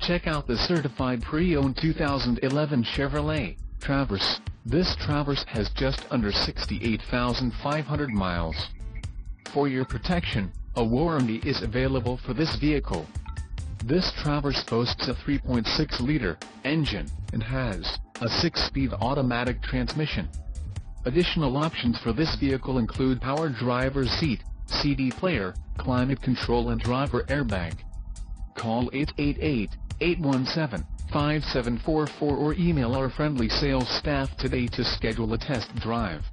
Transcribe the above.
Check out the certified pre-owned 2011 Chevrolet Traverse. This Traverse has just under 68,500 miles. For your protection, a warranty is available for this vehicle. This Traverse boasts a 3.6-liter engine and has a 6-speed automatic transmission. Additional options for this vehicle include power driver's seat, CD player, climate control and driver airbag. Call 888-817-5744 or email our friendly sales staff today to schedule a test drive.